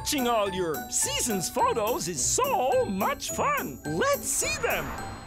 Watching all your season's photos is so much fun. Let's see them.